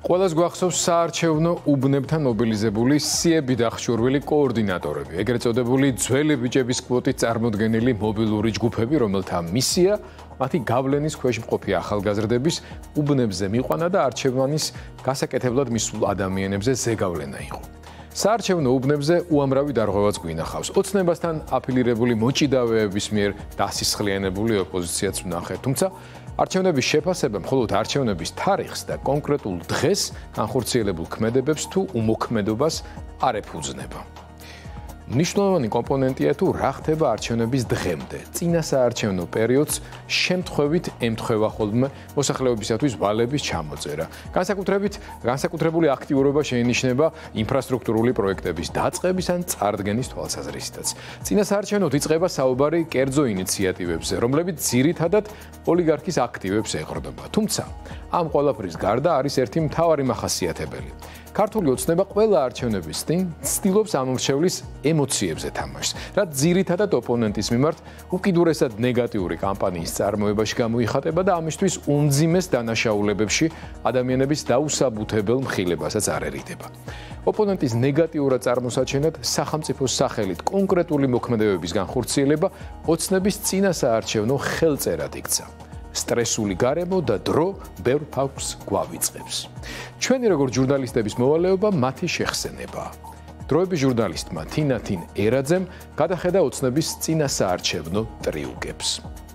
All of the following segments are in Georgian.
Ყველას გვახსოვს საარჩევნო უბნებთან მობილიზებული სიები დახშურვილი კოორდინატორები, ეგრეთ წოდებული ძველი ბიჭების კვოტით წარმოდგენილი მობილური ჯგუფები, რომელთა მისია მათი გავლენის ქვეშ მყოფი ახალგაზრდების უბნებზე მიყვანა და არჩევანის გასაკეთებლად მისულ ადამიანებზე ზეგავლენა იყო. საარჩევნო უბნებზე უამრავი დარღვევაც გვინახავს. ოცნებასთან აფილირებული მოჭიდავეების მიერ დასისხლიანებული ოპოზიციაც ვნახეთ, თუმცა არჩევნების შეფასება მხოლოდ არჩევნების თარიღს და კონკრეტულ დღეს განხორციელებულ ქმედებებს თუ უმოქმედობას არ ეფუძნება. მნიშვნელოვანი კომპონენტია თუ რა ხდება არჩევნების დღემდე. წინა საარჩევნო პერიოდს შემთხვევით ემთხვევა ხოლმე მოსახლეობისათვის ვალების ჩამოწერა. განსაკუთრებული აქტიურობა შეინიშნება ინფრასტრუქტურული პროექტების დაწყების ან წარდგენის თვალსაზრისითაც. წინა საარჩევნოდ იწყება საუბარი კერძო ინიციატივებზე, რომლებიც ძირითადად ოლიგარქის აქტივებს ეყრდნობა. თუმცა ამ ყველაფრის გარდა არის ერთი მთავარი მახასიათებელი. ქართული ოცნება ყველა არჩევნების წინ ცდილობს ამორჩევლის ემოციებზე თამაშს, რაც ძირითადად ოპონენტის მიმართ უკიდურესად ნეგატიური კამპანიის წარმოებაში გამოიხატება და ამისთვის უმძიმეს დანაშაულებებში ადამიანების დაუსაბუთებელ მხილებასაც არ ერიდება. ოპონენტის ნეგატიურად წარმოსაჩენად სახელმწიფოს სახელით კონკრეტული მოქმედებების განხორციელება ოცნების წინა საარჩევნო ხელწერად იქცა. სტრესული გარემო და დრო ბევრ ფაქტს გვავიწყებს. ჩვენი როგორც ჟურნალისტების მოვალეობა მათი შეხსენებაა. დროების ჟურნალისტმა თინათინ ერაძემ გადახედა ოცნების წინა საარჩევნო ტრიუკებს.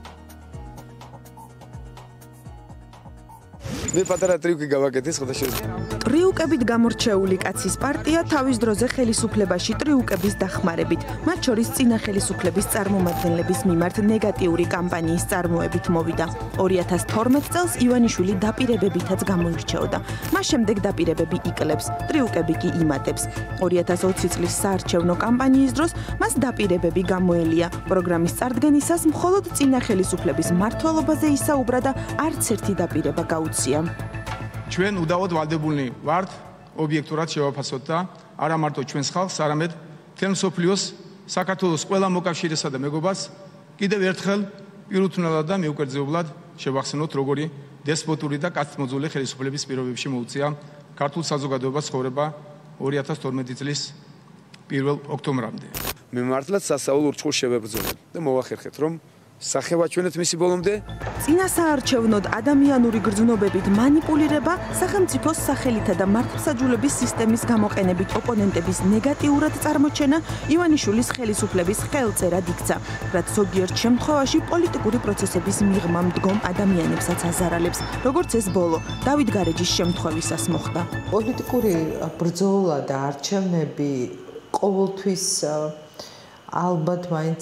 მე პატარა ტრიუკი გავაკეთე ხოდაშორის. ტრიუკებით გამორჩეული კაცის პარტია თავის დროზე ხელისუფლებაში ტრიუკების დახმარებით, მათ შორის წინა ხელისუფლების წარმომადგენლების მიმართ ნეგატიური კამპანიის წარმოებით მოვიდა. 2012 წელს ივანიშვილი დაპირებებითაც გამოირჩეოდა. მას შემდეგ დაპირებები იკლებს, ტრიუკები კი იმატებს. 2020 წლის საარჩევნო კამპანიის დროს მას დაპირებები გამოელია. პროგრამის წარდგენისას მხოლოდ წინა ხელისუფლების მმართველობაზე ისაუბრა და არც ერთი დაპირება გაუწია. ჩვენ უდავოდ ვალდებულნი ვართ ობიექტურად შევაფასოთ და არა მარტო ჩვენს ხალხს, არამედ მთელ მსოფლიოს საქართველოს ყველა მოკავშირესა და მეგობარს კიდევ ერთხელ პირუთვნელად და მიუკერძეублად შევახსენოთ, როგორი დესპოტური და კაცმოძულე ხელისუფლების პირობებში მოუწია ქართულ საზოგადოებას ცხოვრება 2012 წლის 1 ოქტომბრამდე. მე მართლაც სასაულ ურჩხულს შევებრძოლებ და მოვახერხეთ, რომ სახევაჩვენეთ მისი ბოლომდე. წინა საარჩევნოდ ადამიანური გრძნობებით მანიპულირება, სახელმწიფოს სახელითა და მართლმსაჯულების სისტემის გამოყენებით ოპონენტების ნეგატიურად წარმოჩენა ივანიშვილის ხელისუფლების ხელწერად იქცა, რაც ზოგიერთ შემთხვევაში პოლიტიკური პროცესების მიღმა მდგომ ადამიანებსაც აზარალებს, როგორც ეს ბოლო დავით გარეჯის შემთხვევისას მოხდა. პოლიტიკური ბრძოლა და არჩევნები ყოველთვის ალბათ მაინც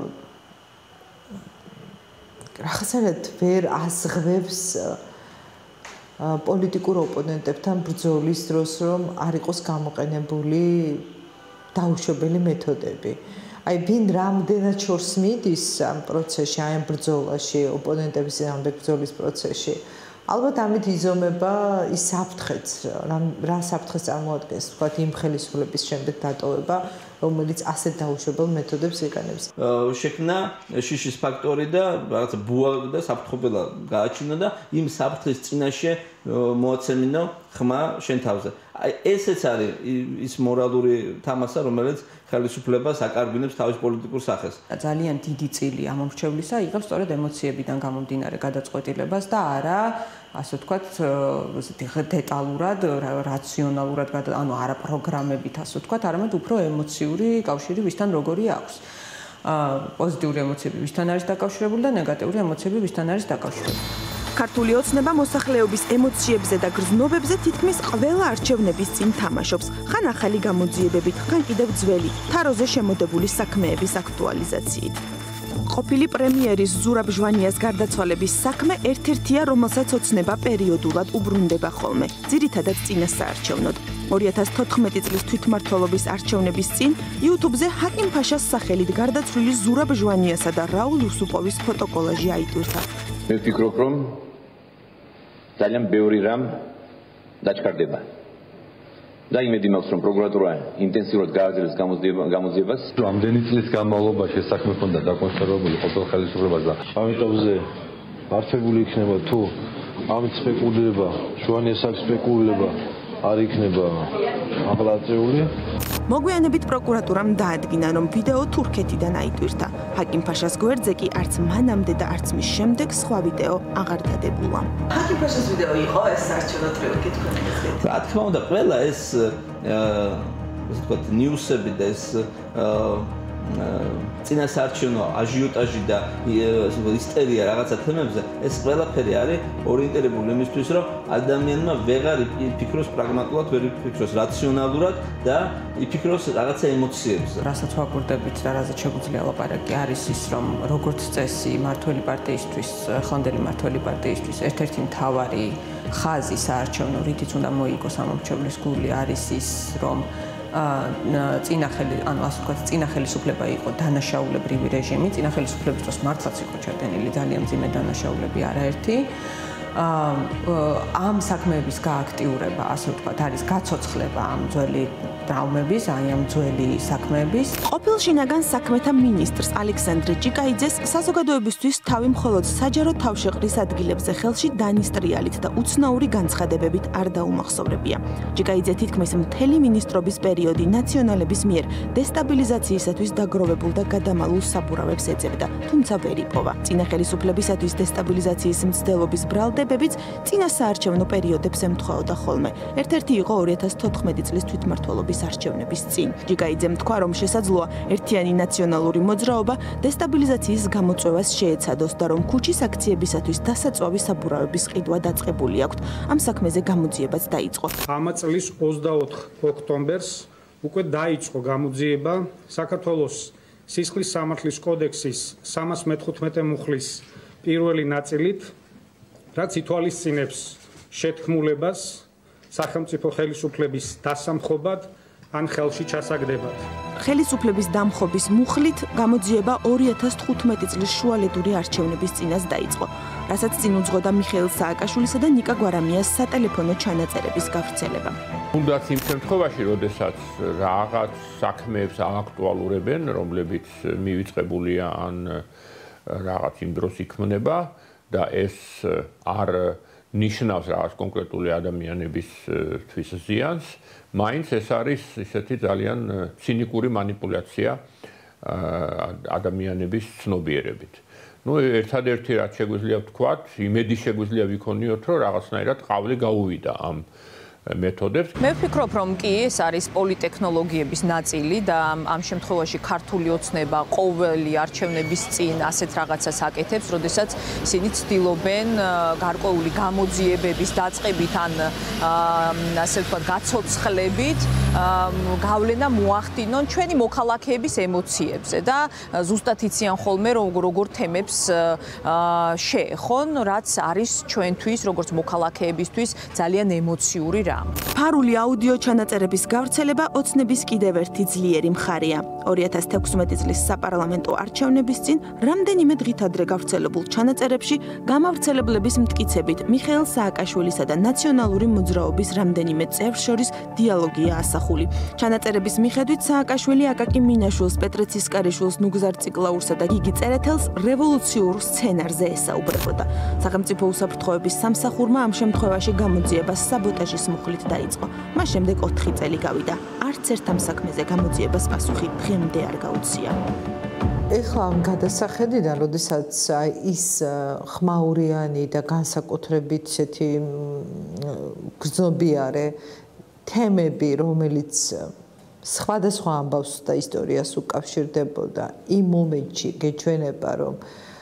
რაღაცნაირად ვერ ასღებს პოლიტიკურ ოპონენტებთან ბრძოლის დროს, რომ არ იყოს გამოყენებული დაუშვებელი მეთოდები. აი, ვინ რამდენად შორს მიდის ამ პროცესში, აი ამ ბრძოლაში, ოპონენტების წინააღმდეგ ბრძოლის პროცესში. ალბათ ამით იზომება ის საფრთხეც, რა საფრთხეს წარმოადგენს, ვთქვათ, იმ ხელისუფლების შემდეგ დატოვება, რომელიც ასეთ დაუშვებელ მეთოდებს იყენებს. შექმნა შიშის ფაქტორი და რაღაცა ბუა და საფრთხობელა გააჩინა და იმ საფრთხის წინაშე მოაცემინო ხმა შენ თავზე. აი ესეც არის ის მორალური თამასა, რომელიც ხელისუფლებას აკარგვინებს თავის პოლიტიკურ სახეს. ძალიან დიდი წილი ამორჩევლისა იღებს სწორედ ემოციებიდან გამომდინარე გადაწყვეტილებას და არა ასე ვთქვათ, დეტალურად, რაციონალურად, ანუ არა პროგრამებით, ასე ვთქვათ, არამედ უფრო ემოციური კავშირი ვისთან როგორი აქვს. პოზიტიური ემოციები ვისთან არის დაკავშირებული და ნეგატიური ემოციები ვისთან არის დაკავშირებული. ქართული ოცნება მოსახლეობის ემოციებზე და გრძნობებზე თითქმის ყველა არჩევნების წინ თამაშობს. ხან ახალი გამოძიებებით, ხან კიდევ ძველი, თაროზე შემოდებული საქმეების აქტუალიზაციით. ყოფილი პრემიერის ზურაბ ჟვანიას გარდაცვალების საქმე ერთ-ერთია, რომელსაც ოცნება პერიოდულად უბრუნდება ხოლმე, ძირითადად წინა საარჩევნოდ. 2014 წლის თვითმმართველობის არჩევნების წინ YouTube-ზე ჰაკიმ ფაშას სახელით გარდაცვლილი ზურაბ ჟვანიასა და რაულ უსუპოვის ფოტოკოლაჟი აიტვირთა. მე ვფიქრობ, რომ ძალიან ბევრი რამ დაჩქარდება. და იმედი მაქვს, რომ პროკურატურა ინტენსიურად გააგრძელებს გამოძიებას. Ამდენი წლის განმავლობაში ეს საქმე ჰქონდა დაკონსერვებული ყოფილ ხელისუფლებას და ამიტომზე არსებული იქნება თუ ამით სპეკულირება, შუანი ესაკ სპეკულირება არ იქნება აღლაწეული. მოგვიანებით პროკურატურამ დაადგინა, რომ ვიდეო თურქეთიდან აიტვირთა. ჰაკიმ ფაშას გვერდზე კი არც მანამდე და არც მის შემდეგ სხვა ვიდეო აღარ დადებულა. ჰაკიმ ფაშას ვიდეო იყო ეს საარჩევნო ტრიუკი თქვენი აზრით? რა თქმა უნდა, ყველა ეს ასე ვთქვათ, ნიუსები და ეს წინასაარჩევნო აჟიოტაჟი და ისტერია რაღაცა თემებზე, ეს ყველაფერი არის ორიენტირებული იმისთვის, რომ ადამიანმა ვეღარ იფიქროს პრაგმატულად, ვერ იფიქროს რაციონალურად და იფიქროს რაღაცა ემოციებზე. რასაც ვაკვირდებით და რაზეც შეგვიძლია ლაპარაკი არის ის, რომ როგორც წესი მმართველი პარტიისთვის, ახლანდელი მმართველი პარტიისთვის ერთ-ერთი მთავარი ხაზი საარჩევნო, რითიც უნდა მოიგოს ამომრჩევლის გული არის ის, რომ წინა ხელისუფლება იყო დანაშაულებრივი რეჟიმი, წინა ხელისუფლების დროს მართლაც იყო ჩადენილი ძალიან მძიმე დანაშაულები არაერთი. ამ საქმეების გააქტიურება, ასე ვთქვათ, არის გაცოცხლება ამ ძველი ტრავმების, ამ ძველი საქმეების. ყოფილ შინაგან საქმეთა მინისტრს ალექსანდრე ჭიკაიძეს საზოგადოებისთვის თავი მხოლოდ საჯარო თავშეყრის ადგილებზე ხელში დანისტრიალით და უცნაური განცხადებებით არ დაუმახსოვრებია. ჭიკაიძე თითქმის მთელი მინისტრობის პერიოდი ნაციონალების მიერ დესტაბილიზაციისათვის დაგროვებულ და გადამალულ საბურავებს ეძებდა, თუმცა ვერ იპოვა. წინა ხელისუფლებისათვის დესტაბილიზაციის მცდელობის ბრალდებებიც წინა საარჩევნო პერიოდებს ემთხვეოდა ხოლმე. ერთ-ერთი იყო 2014 წლის თვითმმართველობის არჩევნების წინ. ჭიკაიძემ თქვა, რომ შესაძლოა ერთიანი ნაციონალური მოძრაობა დესტაბილიზაციის გამოწვევას შეეცადოს და რომ ქუჩის აქციებისათვის დასაწვავი საბურავების ყიდვა დაწყებული აქვთ. ამ საქმეზე გამოძიებაც დაიწყო. ამ წლის 24 ოქტომბერს უკვე დაიწყო გამოძიება საქართველოს სისხლის სამართლის კოდექსის 315 მუხლის პირველი ნაწილით, რაც ითვალისწინებს შეთქმულებას სახელმწიფო ხელისუფლების დასამხობად ან ხელში ჩასაგდებად. ხელისუფლების დამხობის მუხლით გამოძიება 2015 წლის შუალედური არჩევნების წინას დაიწყო, რასაც წინ უძღოდა მიხეილ სააკაშვილისა და ნიკა გვარამიას სატელეფონო ჩანაწერების გავრცელება. თუნდაც იმ შემთხვევაში, როდესაც რაღაც საქმეებს ააქტუალურებენ, რომლებიც მივიწყებულია ან რაღაც იმ დროს იქმნება და ეს არ ნიშნავს რაღაც კონკრეტული ადამიანებისთვის ზიანს, მაინც ეს არის ისეთი ძალიან ცინიკური манипуляცია ადამიანების ცნობიერებით. ნუ ერთადერთი რაც შეგვიძლია ვთქვათ, იმედი შეგვიძლია ვიქონიოთ, რომ რაღაცნაირად ყავლი გაუვიდა ამ მეთოდებს. მე ვფიქრობ, რომ კი ეს არის პოლიტექნოლოგიების ნაწილი და ამ შემთხვევაში ქართული ოცნება ყოველი არჩევნების წინ ასეთ რაღაცას აკეთებს, როდესაც ისინი ცდილობენ გარკვეული გამოძიებების დაწყებით ან ასე ვთქვათ გაცოცხლებით გავლენა მოახდინონ ჩვენი მოქალაქეების ემოციებზე და ზუსტად იციან ხოლმე როგორ თემებს შეეხონ, რაც არის ჩვენთვის როგორც მოქალაქეებისთვის ძალიან ემოციური ფარული აუდიო ჩანაწერების გავრცელება ოცნების კიდევ ერთი ძლიერი მხარეა. 2016 წლის საპარლამენტო არჩევნების წინ რამდენიმე დღით ადრე გავრცელებულ ჩანაწერებში გამავრცელებლების მტკიცებით მიხეილ სააკაშვილისა და ნაციონალური მოძრაობის რამდენიმე წევრს შორის დიალოგია ასახული. ჩანაწერების მიხედვით სააკაშვილი აკაკი მინაშვილს, პეტრე ცისკარიშვილს, ნუგზარ ციკლაურსა და გიგი წერეთელს რევოლუციურ სცენარზე ესაუბრებოდა. სახელმწიფო უსაფრთხოების სამსახურმა ამ შემთხვევაში გამოძიებას საბოტაჟის მუხლით დაიწყო. მას შემდეგ 4 წელი გავიდა. არც ერთ ამ საქმეზე გამოძიებას პასუხი დღემდე არ გაუწია. ეხლა ამ გადასახედიდან, როდესაც ის ხმაურიანი და განსაკუთრებით ესეთი გრძნობიარე თემები, რომელიც სხვადასხვა ამბავს და ისტორიას უკავშირდებოდა, იმ მომენტში გეჩვენება, რომ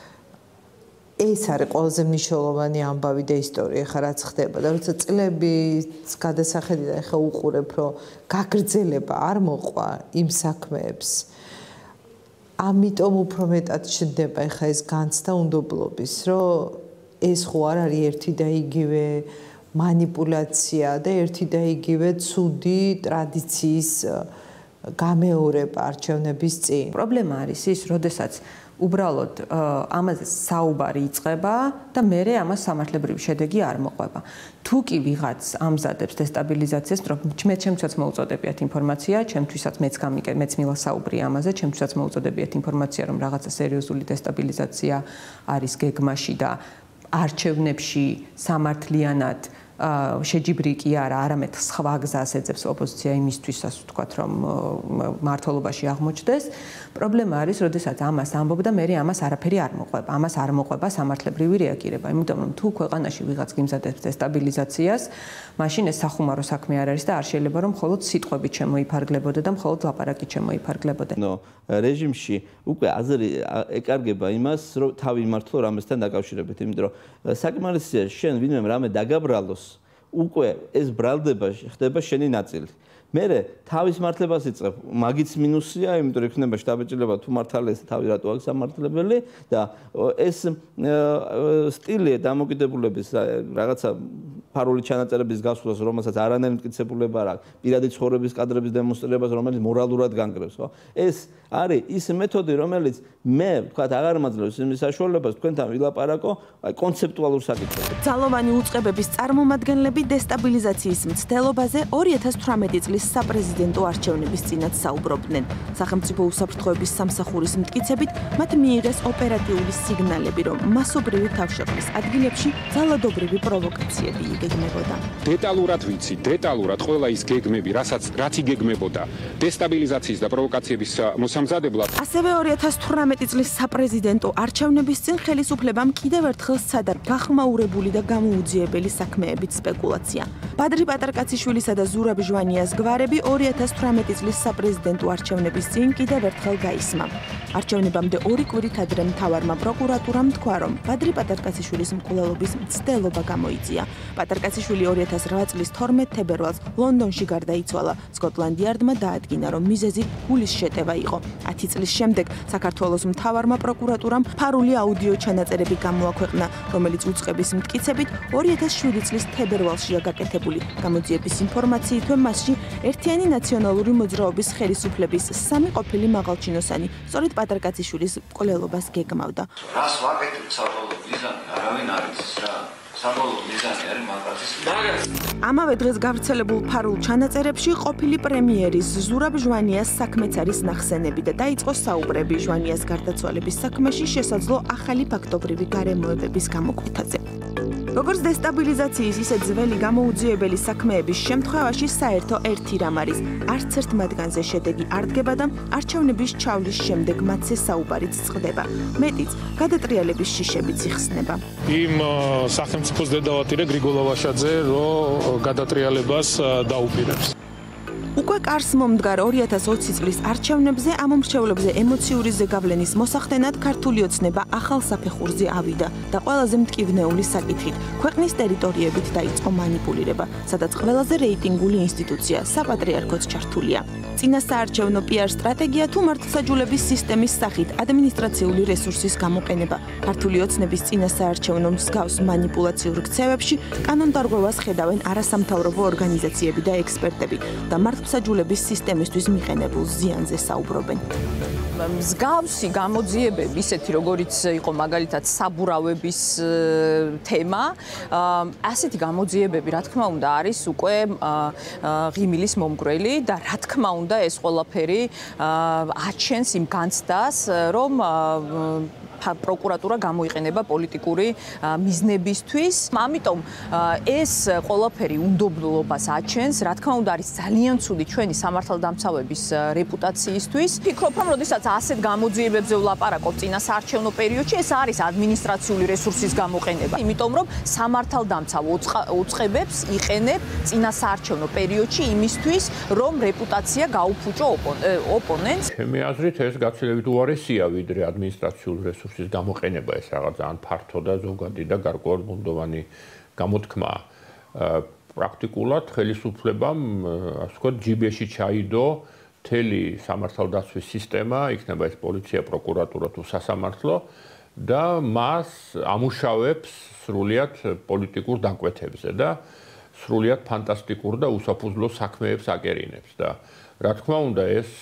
ეს არის ყველაზე მნიშვნელოვანი ამბავი და ისტორია ხა რაც ხდება და როცა წლების გადასახედიდან ხა უყურებ, რომ გაგრძელება არ მოყვა იმ საქმეებს. ამიტომ უფრო მეტად შევდება ხა ეს განცდა უნდობლობის, რომ ეს ხო არ არის ერთი და იგივე манипуляცია და ერთი და იგივე ცუდი ტრადიციის გამეორება არჩევნების წინ. პრობლემა არის ის, როდესაც უბრალოდ ამაზე საუბარი იწყება და მერე ამას სამართლებრივი შედეგი არ მოყვება. თუ კი ვიღაც ამზადებს დესტაბილიზაციას, რომ ჩემთვისაც მოუწოდებიათ ინფორმაცია, ჩემთვისაც მეც მილასაუბრი ამაზე, ჩემთვისაც მოუწოდებიათ ინფორმაცია, რომ რაღაცა სერიოზული დესტაბილიზაცია არის გეგმაში და არჩევნებში სამართლიანად შეჯიბრი კი არა, არამედ სხვა გზას ეძებს ოპოზიცია იმისთვის, ასე ვთქვათ, რომ მართლობაში აღმოჩნდეს. პრობლემა არის, როდესაც ამას ამბობ და მე ამას არაფერი არ მოყვება. ამას არ მოყვება სამართლებრივი რეაგირება, იმიტომ რომ თუ ქვეყანაში ვიღაც გიმზადებს დესტაბილიზაციას, მაშინ ეს სახუმარო საქმე არ არის და არ შეიძლება რომ მხოლოდ სიტყვებით შემოიფარგლებოდა და მხოლოდ ლაპარაკით შემოიფარგლებოდა. რეჟიმში უკვე აზრი ეკარგება იმას, რომ თავი მართლო რამესთან დაკავშირებით, იმიტომ რომ საკმარისია შენ ვინმე რამე დაგაბრალოს, უკვე ეს ბრალდება ხდება შენი ნაწილი. მერე თავის მართლებას იწყებ, მაგიც მინუსია, იმიტომ რომ იქნება შტაბეჭდილება თუ მართალია თავი რატო აქვს სამართლებელი და ეს სტილი დამოკიდებულების რაღაცა ფარული ჩანაწერების გასვლას, რომელსაც არანაირი მტკიცებულება არ აქვს, პირადი ცხოვრების კადრების დემონსტრირებას, რომელიც მორალურად განგრევს, ხო? ეს არის ის მეთოდი, რომელიც მე ვთქვათ, აღარ მაძლევს იმის საშუალებას თქვენთან ვილაპარაკო კონცეპტუალურ საკითხებზე. ძალოვანი უწყებების წარმომადგენლები დესტაბილიზაციის მცდელობაზე 2018 წლის საპრეზიდენტო არჩევნების წინათ საუბრობდნენ. სახელმწიფო უსაფრთხოების სამსახურის მტკიცებით, მათ მიიღეს ოპერატიული სიგნალები, რომ მასობრივი თავშეყრის ადგილებში ძალადობრივი პროვოკაციები იგეგმებოდა. დეტალურად ვიცი, დეტალურად ყველა ის გეგმები, რაც იგეგმებოდა დესტაბილიზაციის და პროვოკაციების მოსამზადებლად. ასევე 2018 წლის საპრეზიდენტო არჩევნების წინ ხელისუფლებამ კიდევ ერთხელ სცადა გახმაურებული და გამოუძიებელი საქმეებით სპეკულაცია. ბადრი პატარკაციშვილისა და ზურაბ ჟვანიას გვარები 2018 წლის საპრეზიდენტო არჩევნების წინ კიდევ ერთხელ გაისმა. არჩევნებამდე 2 კვირით ადრე მთავარმა პროკურატურამ თქვა, რომ ბადრი პატარკაციშვილის მკვლელობის მცდელობა გამოიწია. პატარკაციშვილი 2008 წლის 12 თებერვალს ლონდონში გარდაიცვალა. სკოტლანდიარდმა დაადგინა, რომ მიზეზი გულის შეტევა იყო. 10 წლის შემდეგ საქართველოს მთავარმა პროკურატურამ ფარული აუდიო ჩანაწერები გამოაქვეყნა, რომელიც უწყების მტკიცებით 2007 წლის თებერვალშია გაკეთებული. გამოძიების ინფორმაციითვე მასში ერთიანი ნაციონალური მოძრაობის ხელისუფლების 3 ყოფილი მაღალჩინოსანი სწორედ პატარკაციშვილის მკვლელობას გეგმავდა. რას ვაკეთებ საბოლოო მიზანი? არავინ არ იცის რა. საბოლოო მიზანი არის მაგას. ამავე დღეს გავრცელებულ ფარულ ჩანაწერებში ყოფილი პრემიერის ზურაბ ჟვანიას საქმეც არის ნახსენები და დაიწყო საუბრები ჟვანიას გარდაცვალების საქმეში შესაძლო ახალი ფაქტობრივი გარემოებების გამოკვეთაზე. როგორც დესტაბილიზაციის, ისე ძველი გამოუძიებელი საქმეების შემთხვევაში საერთო ერთი რამ არის. არც ერთ მათგანზე შედეგი არ დგება და არჩევნების ჩავლის შემდეგ მათზე საუბარიც წყდება. მეტიც, გადატრიალების შიშებიც იხსნება. იმ სახელმწიფოს დედავატირე გრიგოლა ვაშაძე, რომ გადატრიალებას დაუპირებს. უკვე კარს მომდგარ 2020 წლის არჩევნებზე ამომრჩევლებზე ემოციური ზეგავლენის მოსახდენად ქართული ოცნება ახალ საფეხურზე ავიდა და ყველაზე მტკივნეული საკითხით ქვეყნის ტერიტორიებით დაიწყო მანიპულირება, სადაც ყველაზე რეიტინგული ინსტიტუცია საპატრიარქოც ჩართულია. წინასაარჩევნო PR სტრატეგია თუ მართლმსაჯულების სისტემის სახით ადმინისტრაციული რესურსის გამოყენება. ქართული ოცნების წინასაარჩევნო მსგავს მანიპულაციურ ქცევებში კანონდარღვევას ხედავენ არასამთავრობო ორგანიზაციები და ექსპერტები და მართლმსაჯულების სისტემისთვის მიყენებულ ზიანზე საუბრობენ. მსგავსი გამოძიებები, ისეთი როგორიც იყო მაგალითად საბურავების თემა, ასეთი გამოძიებები, რა თქმა უნდა, არის უკვე ღიმილის მომგვრელი და რა თქმა უნდა, ეს ყველაფერი აჩენს იმ განცდას, რომ პროკურატურა გამოიყენება პოლიტიკური მიზნებისთვის. ამიტომ ეს ყველაფერი უნდობლობას აჩენს, რა თქმა უნდა, არის ძალიან ცუდი ჩვენი სამართალდამცავების რეპუტაციისთვის. ვფიქრობ, რომ როდესაც ასეთ გამოძიებებზე ვლაპარაკობ წინასაარჩევნო პერიოდში, ეს არის ადმინისტრაციული რესურსის გამოყენება, იმიტომ რომ სამართალდამცავ უწყებებს იყენებ წინასაარჩევნო პერიოდში იმისთვის, რომ რეპუტაცია გაუფუჭო ოპონენტს. ჩემი აზრით, ეს გაცილებით უარესია, ვიდრე ადმინისტრაციული რესურსის გამოყენება, ეს რაღაც ძალიან ფართო და ზოგადი და გარკვეულად ბუნდოვანი გამოთქმაა. პრაქტიკულად ხელისუფლებამ, ასე ვთქვათ, ჯიბეში ჩაიდო მთელი სამართალდაცვის სისტემა, იქნება ეს პოლიცია, პროკურატურა თუ სასამართლო და მას ამუშავებს სრულიად პოლიტიკურ დაკვეთებზე და სრულიად ფანტასტიკურ და უსაფუძვლო საქმეებს აკერინებს და რა თქმა უნდა ეს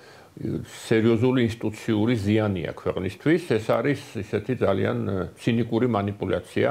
სერიოზული ინსტიტუციური ზიანია ქვეყნისთვის, ეს არის ისეთი ძალიან ცინიკური манипуляცია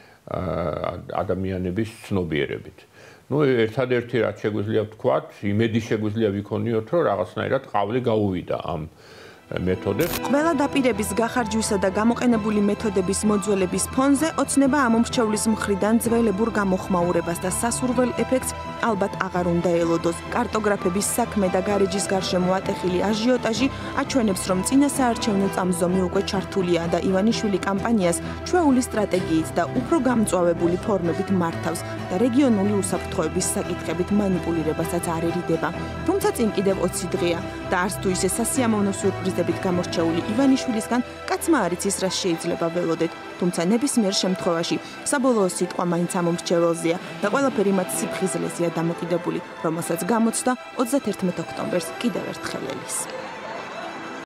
ადამიანების ცნობიერებით. Ну, ერთადერთი რაც შეგვიძლია ვთქვათ, იმედი შეგვიძლია ვიქონიოთ, რომ რაღაცნაირად ყავლი გაუვიდა ამ მეთოდებს. ყველა დაპირების გახარჯვისა და გამოყენებული მეთოდების მოძველების ფონზე ოცნება ამომრჩევლის მხრიდან ძველებურ გამოხმაურებას და სასურველ ეფექტს ალბათ აღარ უნდა ელოდოს. კარტოგრაფების საქმე და გარეჯის გარშემო ატეხილი აჟიოტაჟი აჩვენებს, რომ წინა საარჩევნო წამსძომი უკვე ჩართულია და ივანიშვილი კამპანიას ჩვეული სტრატეგიით და უფრო გამწვავებული ფორმებით მართავს და რეგიონული უსაფრთხოების საკითხებით მანიპულირებასაც არ ერიდება. თუმცა წინ კიდევ 20 დღეა და არც თუ ისე სასიამოვნო სიურპრიზებით გამორჩეული ივანიშვილისგან კაცმა არ იცის, რა შეიძლება ველოდეთ. თუმცა ნებისმიერ შემთხვევაში საბოლოო სიტყვა მაინც ამომრჩეველზეა და ყველაფერი მათ სიფხიზლეზეა დამოკიდებული, რომელსაც გამოცდა 31 ოქტომბერს კიდევ ერთხელ ელის.